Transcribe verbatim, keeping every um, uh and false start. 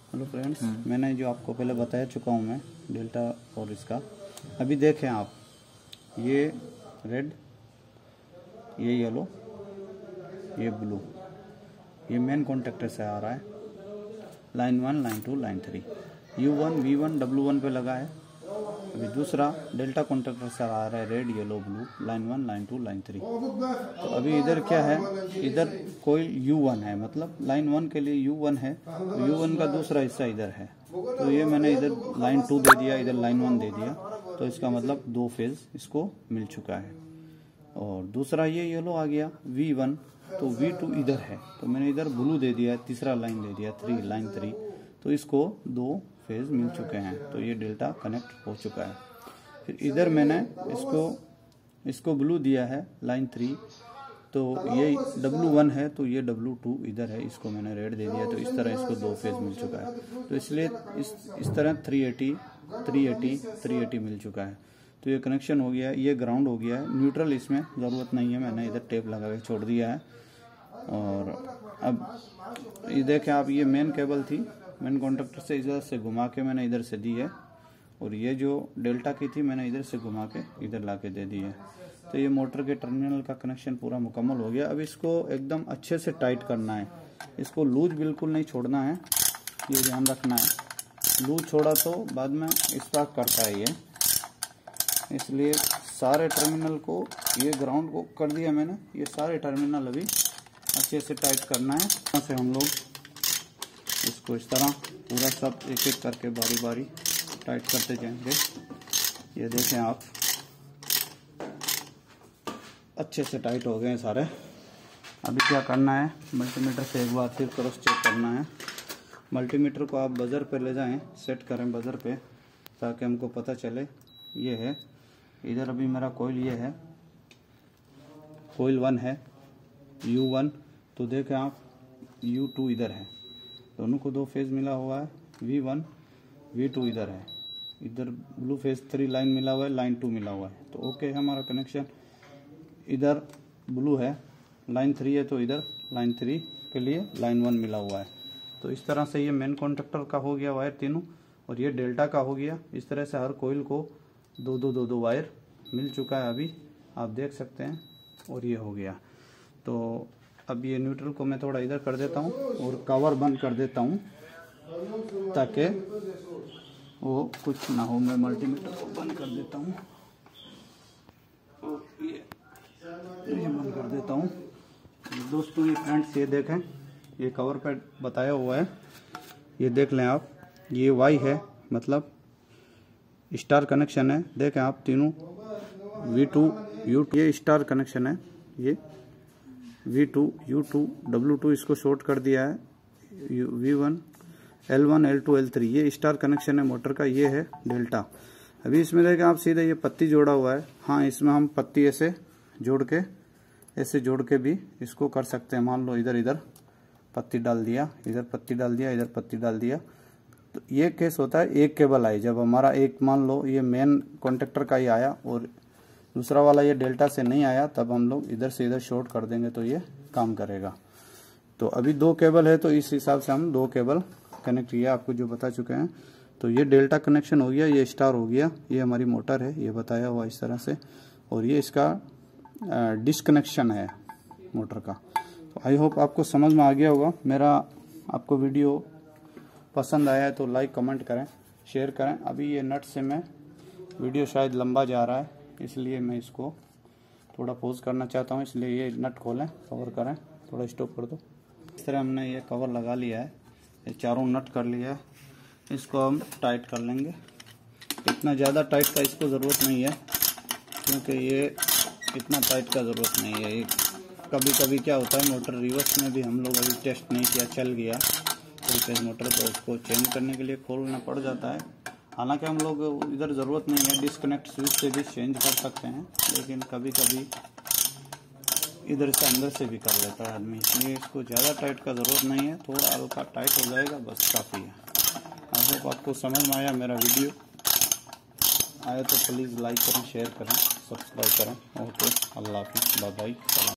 Hello friends, मैंने जो आपको पहले बता चुका हूँ मैं डेल्टा और इसका। अभी देखें आप, ये रेड, ये येलो, ये ब्लू, ये मेन कॉन्टेक्टर से आ रहा है। Line one, line two, line three, U one, V one, W one पे लगा है। अभी दूसरा डेल्टा कॉन्टेक्टर से आ रहा है red, yellow, blue, line one, line two, line three. तो अभी इधर क्या है, इधर कोई यू वन है, मतलब लाइन वन के लिए यू वन है, तो यू वन का दूसरा हिस्सा इधर है। तो ये मैंने इधर लाइन टू दे दिया, इधर लाइन वन दे दिया, तो इसका मतलब दो फेज इसको मिल चुका है। और दूसरा ये येलो आ गया वी वन, तो वी टू इधर है, तो मैंने इधर ब्लू दे दिया, तीसरा लाइन दे दिया थ्री, लाइन थ्री, तो इसको दो फेज मिल चुके हैं। तो ये डेल्टा कनेक्ट हो चुका है। फिर इधर मैंने इसको इसको ब्लू दिया है लाइन थ्री, तो ये डब्ल्यू वन है, तो ये डब्ल्यू टू इधर है, इसको मैंने रेड दे दिया, तो इस तरह इसको दो फेज मिल चुका है। तो इसलिए इस इस तरह three eighty, three eighty, three eighty मिल चुका है। तो ये कनेक्शन हो गया है, ये ग्राउंड हो गया है। न्यूट्रल इसमें ज़रूरत नहीं है, मैंने इधर टेप लगा के छोड़ दिया है। और अब ये देखें आप, ये मेन केबल थी, मेन कॉन्टेक्टर से इधर से घुमा के मैंने इधर से दी है, और ये जो डेल्टा की थी मैंने इधर से घुमा के इधर ला के दे दी है। तो ये मोटर के टर्मिनल का कनेक्शन पूरा मुकम्मल हो गया। अब इसको एकदम अच्छे से टाइट करना है, इसको लूज बिल्कुल नहीं छोड़ना है, ये ध्यान रखना है। लूज छोड़ा तो बाद में स्पार्क करता है ये, इसलिए सारे टर्मिनल को, ये ग्राउंड को कर दिया मैंने, ये सारे टर्मिनल अभी अच्छे से टाइट करना है। यहाँ से हम लोग इसको इस तरह पूरा सब एक एक करके बारी बारी टाइट करते जाएंगे। ये देखें आप, अच्छे से टाइट हो गए हैं सारे। अभी क्या करना है, मल्टीमीटर से एक बार फिर क्रॉस चेक करना है। मल्टीमीटर को आप बजर पे ले जाएं, सेट करें बजर पे, ताकि हमको पता चले। ये है इधर, अभी मेरा कोयल ये है, कोयल वन है, यू वन, तो देखें आप यू टू इधर है, दोनों को दो फेज मिला हुआ है। वी वन, वी टू इधर है, इधर ब्लू फेज थ्री लाइन मिला हुआ है, लाइन टू मिला हुआ है, तो ओके है हमारा कनेक्शन। इधर ब्लू है, लाइन थ्री है, तो इधर लाइन थ्री के लिए लाइन वन मिला हुआ है। तो इस तरह से ये मेन कॉन्ट्रैक्टर का हो गया वायर तीनों, और ये डेल्टा का हो गया। इस तरह से हर कोयल को दो दो दो दो वायर मिल चुका है, अभी आप देख सकते हैं। और ये हो गया। तो अब ये न्यूट्रल को मैं थोड़ा इधर कर देता हूँ और कवर बंद कर देता हूँ, ताकि वो कुछ ना हो। मैं मल्टीमीटर को बंद कर देता हूँ, और ये ये बंद कर देता हूँ। दोस्तों ये फ्रेंड्स, ये देखें, ये कवर पे बताया हुआ है, ये देख लें आप। ये वाई है, मतलब स्टार कनेक्शन है। देखें आप, तीनों वी टू, यू टू, ये स्टार कनेक्शन है। ये V two, U two, W two इसको शॉर्ट कर दिया है, V one, L one, L two, L three, ये स्टार कनेक्शन है मोटर का। ये है डेल्टा। अभी इसमें देखें आप, सीधे ये पत्ती जोड़ा हुआ है। हाँ, इसमें हम पत्ती ऐसे जोड़ के, ऐसे जोड़ के भी इसको कर सकते हैं। मान लो इधर इधर पत्ती डाल दिया, इधर पत्ती डाल दिया, इधर पत्ती डाल दिया, तो ये केस होता है एक केबल आई। जब हमारा एक, मान लो ये मेन कॉन्टेक्टर का ही आया और दूसरा वाला ये डेल्टा से नहीं आया, तब हम लोग इधर से इधर शॉर्ट कर देंगे, तो ये काम करेगा। तो अभी दो केबल है, तो इस हिसाब से हम दो केबल कनेक्ट किया, आपको जो बता चुके हैं। तो ये डेल्टा कनेक्शन हो गया, ये स्टार हो गया, ये हमारी मोटर है, ये बताया हुआ इस तरह से। और ये इसका डिस्कनेक्शन है मोटर का। तो आई होप आपको समझ में आ गया होगा। मेरा आपको वीडियो पसंद आया है तो लाइक कमेंट करें, शेयर करें। अभी ये नट से मैं, वीडियो शायद लंबा जा रहा है, इसलिए मैं इसको थोड़ा पॉज करना चाहता हूँ। इसलिए ये नट खोलें, कवर करें, थोड़ा स्टॉप कर दो। इस तरह हमने ये कवर लगा लिया है, ये चारों नट कर लिया है। इसको हम टाइट कर लेंगे। इतना ज़्यादा टाइट का इसको ज़रूरत नहीं है, क्योंकि ये इतना टाइट का ज़रूरत नहीं है। ये कभी कभी क्या होता है, मोटर रिवर्स में भी हम लोग अभी टेस्ट नहीं किया, चल गया तो मोटर, तो उसको चेंज करने के लिए खोलना पड़ जाता है। हालांकि हम लोग इधर ज़रूरत नहीं है, डिस्कनेक्ट स्विच से भी चेंज कर सकते हैं, लेकिन कभी कभी इधर से अंदर से भी कर लेता है आदमी, इसलिए इसको ज़्यादा टाइट का ज़रूरत नहीं है, थोड़ा हल्का टाइट हो जाएगा बस, काफ़ी है। आई होप आपको समझ में आया। मेरा वीडियो आया तो प्लीज़ लाइक करें, शेयर करें, सब्सक्राइब करें। ओके, अल्लाह हाफिज़, बाय बाय।